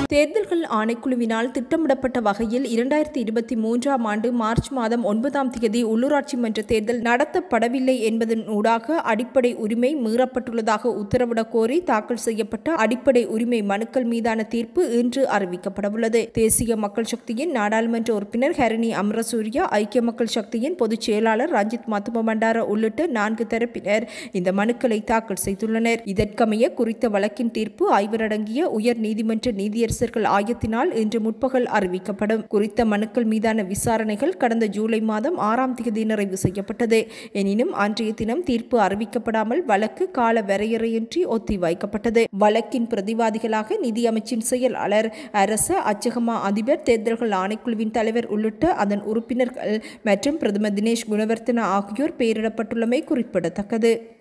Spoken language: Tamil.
தேர்தல்கள் ஆணைக்குழுவினால் திட்டமிடப்பட்ட வகையில் 2023ஆம் ஆண்டு மார்ச் மாதம் 9ஆம் தேதி உள்ளூராட்சி மன்ற தேர்தல் நடத்தப்படவில்லை என்பதன் ஊடாக அடிப்படை உரிமை மீறப்பட்டுள்ளதாக உத்தரவிடக் கோரி தாக்கல் செய்யப்பட்ட அடிப்படை உரிமை மனுக்கள் மீதான தீர்ப்பு இன்று அறிவிக்கப்படவுள்ளது. தேசிய மக்கள் சக்தியின் நாடாளுமன்ற உறுப்பினர் ஹரணி அமரசூரிய, ஐக்கிய மக்கள் சக்தியின் பொதுச் செயலாளர் ரஞ்சித் மத்துமபண்டார உள்ளிட்ட 4 தரப்பினர் இந்த மனுக்களை தாக்கல் செய்துள்ளனர். இதற்கமைய குறித்த வழக்கின் தீர்ப்பு 5 அடங்கிய உயர் நீதிமன்ற நீதியரசர்கள் ஆயத்தினால் இன்று முற்பகல் அறிவிக்கப்படும். குறித்த மனுக்கள் மீதான விசாரணைகள் கடந்த ஜூலை மாதம் 6ஆம் தேதி நிறைவு செய்யப்பட்டது. எனினும் அன்றைய தினம் தீர்ப்பு அறிவிக்கப்படாமல் வழக்கு கால வரையறையின்றி ஒத்திவைக்கப்பட்டது. வழக்கின் பிரதிவாதிகளாக நிதி அமைச்சின் செயலாளர், அரச அச்சகமா அதிபர், தேர்தல்கள் ஆணைக்குழுவின் தலைவர் உள்ளிட்ட அதன் உறுப்பினர்கள் மற்றும் பிரதமர் தினேஷ் குணவர்த்தன ஆகியோர் பெயரிடப்பட்டுள்ளமை குறிப்பிடத்தக்கது.